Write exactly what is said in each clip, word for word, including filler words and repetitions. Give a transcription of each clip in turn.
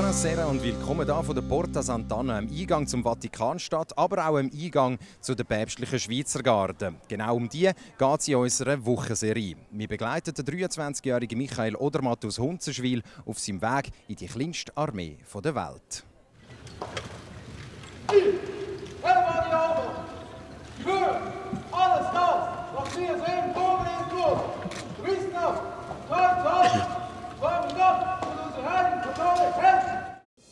Buonasera und willkommen hier von der Porta Sant'Anna, am Eingang zum Vatikanstadt, aber auch am Eingang zu der päpstlichen Schweizer Garde. Genau um die geht es in unserer Wochenserie. Wir begleiten den dreiundzwanzigjährigen Michael Odermatt aus Hunzenschwil auf seinem Weg in die kleinste Armee der Welt. Für alles das, was wir sehen, vorgelegt wurde, zu wissen auf, Teil zu haben, vor Gott und unsere heiligen Katholiken helfen.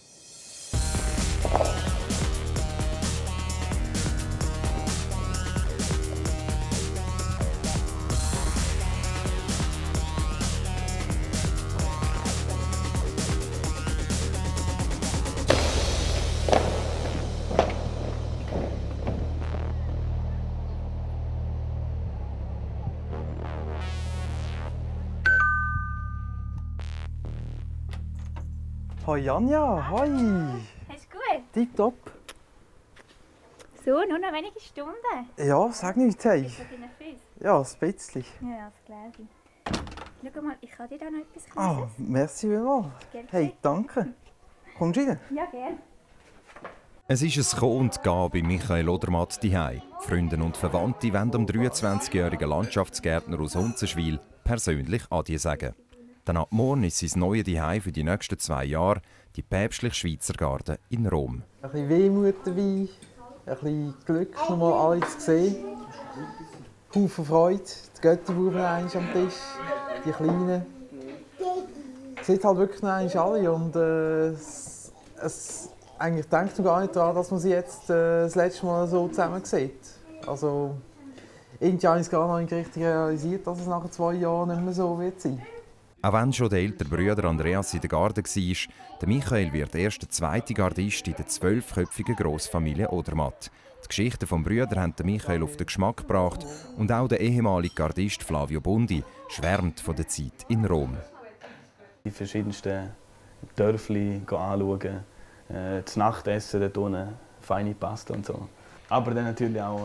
Hoi Anja, hoi! Hast du gut? Tipptopp! So, nur noch wenige Stunden. Ja, sag nichts, hey. Bist du auf deinen Füßen? Ja, ein bisschen. Ja, das glaube ich. Schau mal, ich kann dir da noch etwas Ah, Kleines. merci vielmals. Hey, danke. Kommst du rein? Ja, gerne. Es ist ein Kommen und Gehen bei Michael Odermatt daheim. Freunde und Verwandte wollen dem dreiundzwanzigjährigen Landschaftsgärtner aus Hunzenschwil persönlich Adieu sagen. Dann ab morgen ist sein neues Zuhause für die nächsten zwei Jahre, die päpstliche Schweizer Garde in Rom. Ein bisschen Wehmut dabei, ein bisschen Glück, noch mal alle zu sehen. Haufen Freude, die Götterbuben am Tisch, die Kleinen. Es sieht halt wirklich noch einmal alle und äh, es, es, eigentlich denkt man gar nicht daran, dass man sie jetzt äh, das letzte Mal so zusammen sieht. Also, irgendwie habe ich es gar noch nicht richtig realisiert, dass es nach zwei Jahren nicht mehr so wird sein. Auch wenn schon der ältere Bruder Andreas in der Garde war, der Michael wird erst der zweite Gardist in der zwölfköpfigen Grossfamilie Odermatt. Die Geschichten des Brüders haben Michael auf den Geschmack gebracht und auch der ehemalige Gardist Flavio Bundi schwärmt von der Zeit in Rom. Die verschiedensten Dörfli anschauen, äh, das Nachtessen dort unten, feine Pasta und so. Aber dann natürlich auch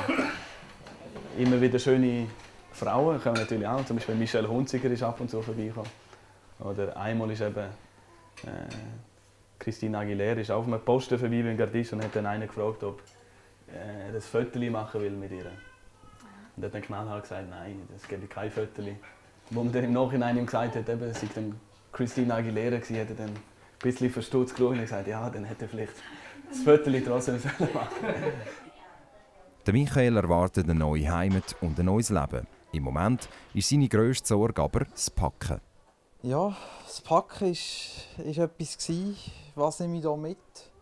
äh, immer wieder schöne Frauen kommen natürlich auch, zum Beispiel Michelle Hunziker ist ab und zu vorbeigekommen. Oder einmal ist eben äh, Christina Aguilera ist auf einem Posten vorbei beim Gardist und hat dann einen gefragt, ob er äh, das Foto machen will mit ihr. Und er hat dann knallhart gesagt, nein, das gebe ich kein Foto. Wo man dann im Nachhinein ihm gesagt hat, eben, es sei dann Christina Aguilera gewesen, hat er dann ein bisschen verstutzt geschaut und gesagt, ja, dann hätte er vielleicht das Foto trotzdem machen sollen. Der Michael erwartet eine neue Heimat und ein neues Leben. Im Moment ist seine grösste Sorge aber das Packen. Ja, das Packen war etwas, was nehme ich hier mit.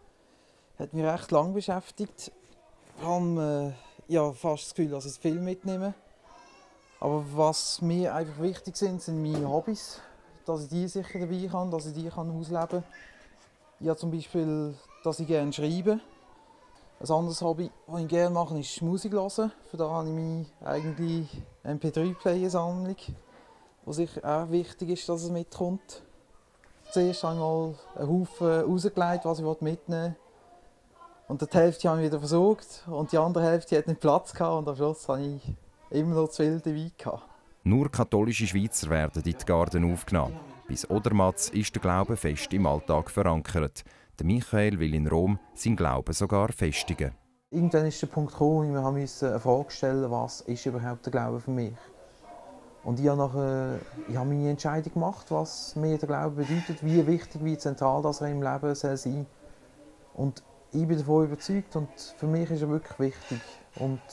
Hat mich recht lange beschäftigt. Ich habe äh, ja, fast das Gefühl, dass ich viel mitnehme. Aber was mir einfach wichtig sind, sind meine Hobbys. Dass ich die sicher dabei kann, dass ich die kann ausleben kann. Ja, zum Beispiel, dass ich gerne schreibe. Ein anderes Hobby, das ich gerne mache, ist Musik hören. Für da habe ich meine eigene M P drei Player-Sammlung, wo sicher auch wichtig ist, dass es mitkommt. Zuerst habe ich mal einen Haufen rausgelegt, was ich mitnehmen will. Und die Hälfte habe ich wieder versorgt und die andere Hälfte hatte nicht Platz gehabt und am Schluss hatte ich immer noch zu viel dabei gehabt. Nur katholische Schweizer werden in die Garden aufgenommen. Bis Odermatz ist der Glaube fest im Alltag verankert. Der Michael will in Rom seinen Glauben sogar festigen. Irgendwann ist der Punkt gekommen, wir mussten eine Frage stellen, was ist überhaupt der Glaube für mich? Und ich habe, nachher, ich habe meine Entscheidung gemacht, was mir der Glaube bedeutet, wie wichtig, wie zentral das er im Leben sein soll. Und ich bin davon überzeugt und für mich ist er wirklich wichtig. Und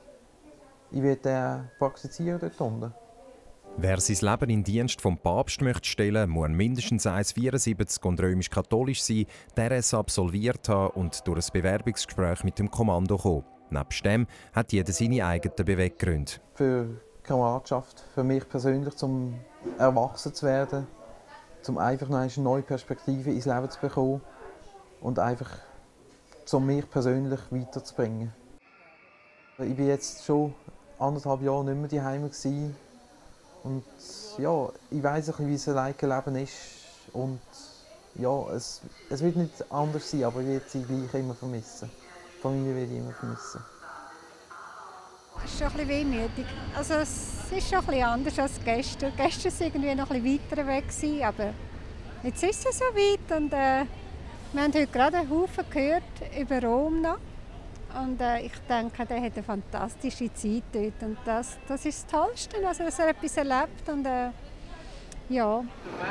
ich werde den praktizieren dort unten. Wer sein Leben in Dienst vom Papst möchte stellen, muss mindestens eins Komma vierundsiebzig und römisch-katholisch sein, der es absolviert haben und durch ein Bewerbungsgespräch mit dem Kommando kommen. Nebst dem hat jeder seine eigenen Beweggründe. Für Kameradschaft, für mich persönlich, zum erwachsen zu werden, um einfach noch eine neue Perspektive ins Leben zu bekommen und einfach um mich persönlich weiterzubringen. Ich war jetzt schon anderthalb Jahre nicht mehr daheim gewesen. Und ja, ich weiss, wie es alleine Leben ist. Und ja, es, es wird nicht anders sein, aber ich werde sie gleich immer vermissen. Die Familie werde ich immer vermissen. Es ist schon ein bisschen wehmütig. Also es ist schon ein bisschen anders als gestern. Gestern war es irgendwie noch ein bisschen weiter weg, aber jetzt ist es so weit und äh, wir haben heute gerade einen Haufen gehört über Rom noch. Und äh, ich denke, der hat eine fantastische Zeit dort. Und das, das ist das Tollste, also, dass er etwas erlebt. Und, äh, ja.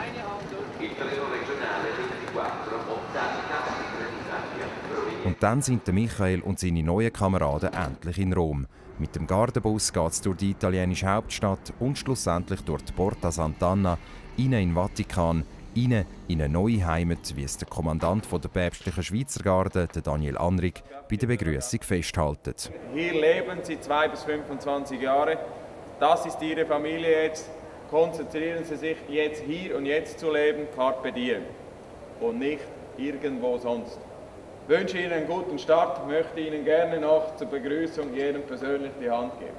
Und dann sind Michael und seine neuen Kameraden endlich in Rom. Mit dem Gardebus geht es durch die italienische Hauptstadt und schlussendlich durch die Porta Sant'Anna, rein in den Vatikan, rein in eine neue Heimat, wie es der Kommandant der päpstlichen Schweizer Garde, Daniel Anrig, bei der Begrüßung festhält. Hier leben sie zwei bis fünfundzwanzig Jahre. Das ist ihre Familie jetzt. Konzentrieren Sie sich jetzt hier und jetzt zu leben, carpe diem. Und nicht irgendwo sonst. Ich wünsche Ihnen einen guten Start, möchte Ihnen gerne noch zur Begrüßung jedem persönlich die Hand geben.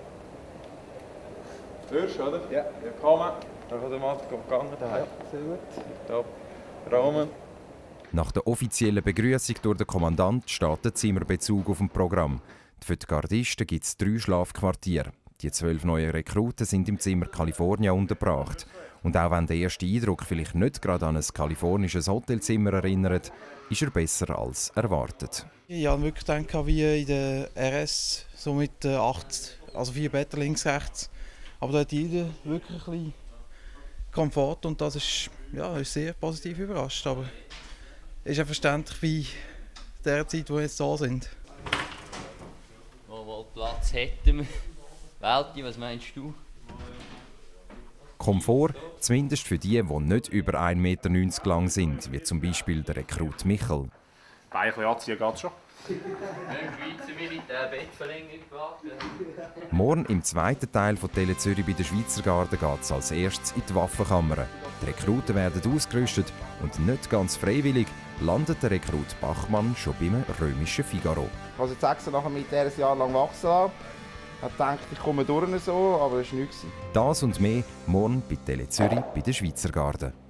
Würsch, oder? Ja. Willkommen. Da kann der Mathe gegangen. Ja, sehr gut. Top. Roman. Nach der offiziellen Begrüßung durch den Kommandant steht der Zimmerbezug auf dem Programm. Für die Gardisten gibt es drei Schlafquartiere. Die zwölf neuen Rekruten sind im Zimmer California untergebracht. Und auch wenn der erste Eindruck vielleicht nicht gerade an ein kalifornisches Hotelzimmer erinnert, ist er besser als erwartet. Ich habe wirklich gedacht, wie in der R S, so mit acht, also vier Betten links, rechts. Aber da hat jeder wirklich ein bisschen Komfort und das ist, ja, ist sehr positiv überrascht. Aber es ist ja verständlich wie der Zeit, wo wir jetzt da sind. Wo, wo Platz hätten wir? Welti, was meinst du? Komfort, zumindest für die, die nicht über ein Meter neunzig lang sind, wie zum Beispiel der Rekrut Michel. Ein bisschen anziehen geht schon. Im Schweizer Militärbettverlängerung gewartet. Morgen im zweiten Teil von Tele Zürich bei der Schweizer Garde geht es als erstes in die Waffenkammer. Die Rekruten werden ausgerüstet und nicht ganz freiwillig landet der Rekrut Bachmann schon beim römischen Figaro. Ich habe jetzt extra nach dem Militär ein Jahr lang wachsen lassen. Ich dachte, ich komme durch so, aber das war nichts. Das und mehr morgen bei Tele Zürich bei der Schweizer Garde.